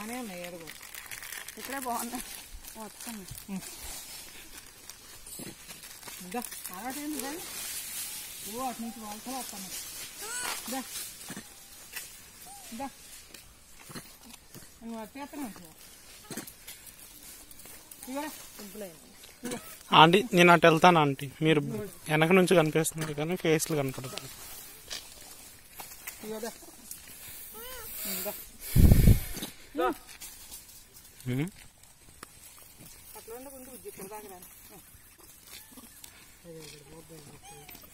బాగానే ఉన్నాయి ఎరుగు ఇక్కడే బాగున్నాయి వస్తున్నాయి ఇంకా అలవాటైంది కానీ ఓ అటు నుంచి వలసలు వస్తున్నాయి ఇంకా ఇంకా నువ్వు అట్టేస్తున్నావు ఇవ్వరా సింపులైంది ఆంటీ నేను అటు వెళ్తాను ఆంటీ మీరు వెనక నుంచి కనిపిస్తున్నారు కానీ ఫేస్లు కనపడుతుంది ఇవ్వదా అట్లా ఉండకుండా ఇక్కడ దాకా